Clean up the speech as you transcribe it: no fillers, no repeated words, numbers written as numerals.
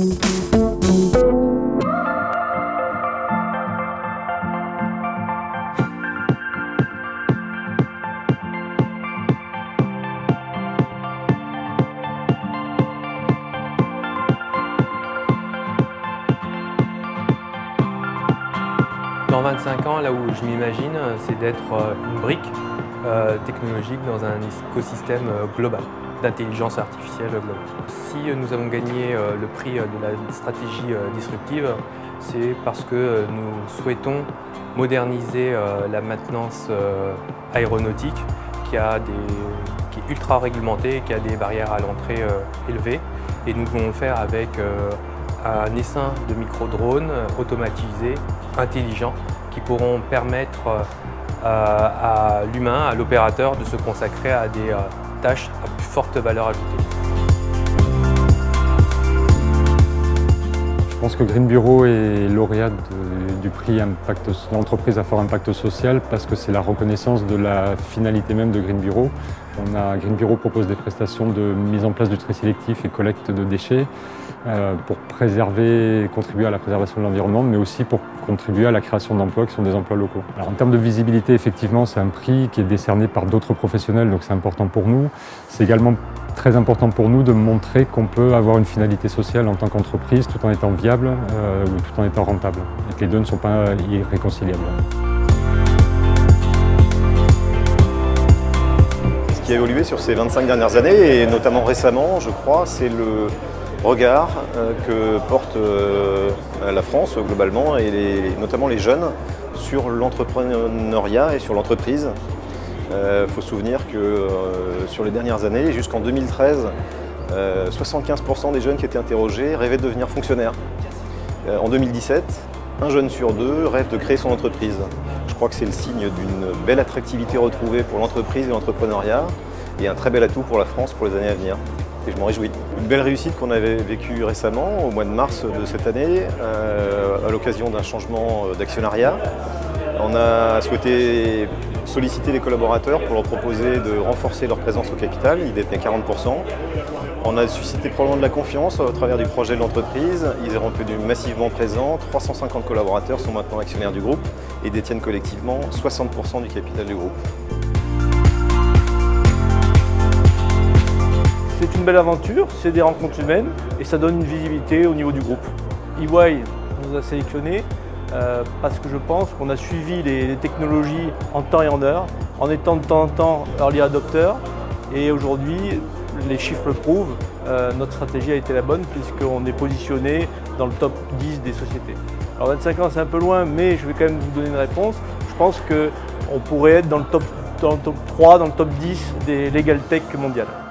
Dans 25 ans, là où je m'imagine, c'est d'être une brique technologique dans un écosystème global, d'intelligence artificielle globale. Si nous avons gagné le prix de la stratégie disruptive, c'est parce que nous souhaitons moderniser la maintenance aéronautique qui est ultra réglementée et qui a des barrières à l'entrée élevées. Et nous voulons le faire avec un essaim de micro-drones automatisés, intelligents, qui pourront permettre à l'humain, à l'opérateur, de se consacrer à des tâches à plus forte valeur ajoutée. Je pense que Green Bureau est lauréat du prix l'entreprise à fort impact social parce que c'est la reconnaissance de la finalité même de Green Bureau. Green Bureau propose des prestations de mise en place du tri sélectif et collecte de déchets pour contribuer à la préservation de l'environnement, mais aussi pour contribuer à la création d'emplois qui sont des emplois locaux. Alors, en termes de visibilité, effectivement, c'est un prix qui est décerné par d'autres professionnels, donc c'est important pour nous. C'est également très important pour nous de montrer qu'on peut avoir une finalité sociale en tant qu'entreprise tout en étant viable ou tout en étant rentable, et que les deux ne sont pas irréconciliables. Ce qui a évolué sur ces 25 dernières années, et notamment récemment, je crois, c'est le regard que porte la France globalement, et notamment les jeunes, sur l'entrepreneuriat et sur l'entreprise. Faut se souvenir que sur les dernières années, jusqu'en 2013, 75% des jeunes qui étaient interrogés rêvaient de devenir fonctionnaires. En 2017, un jeune sur deux rêve de créer son entreprise. Je crois que c'est le signe d'une belle attractivité retrouvée pour l'entreprise et l'entrepreneuriat, et un très bel atout pour la France pour les années à venir. Et je m'en réjouis. Une belle réussite qu'on avait vécue récemment, au mois de mars de cette année, à l'occasion d'un changement d'actionnariat. On a souhaité solliciter les collaborateurs pour leur proposer de renforcer leur présence au capital. Ils détenaient 40%. On a suscité probablement de la confiance au travers du projet de l'entreprise. Ils ont été massivement présents. 350 collaborateurs sont maintenant actionnaires du groupe et détiennent collectivement 60% du capital du groupe. C'est une belle aventure, c'est des rencontres humaines et ça donne une visibilité au niveau du groupe. EY nous a sélectionnés parce que je pense qu'on a suivi les technologies en temps et en heure, en étant de temps en temps early adopter, et aujourd'hui, les chiffres le prouvent, notre stratégie a été la bonne puisqu'on est positionné dans le top 10 des sociétés. Alors 25 ans c'est un peu loin, mais je vais quand même vous donner une réponse. Je pense qu'on pourrait être dans le top 3, dans le top 10 des legal tech mondiales.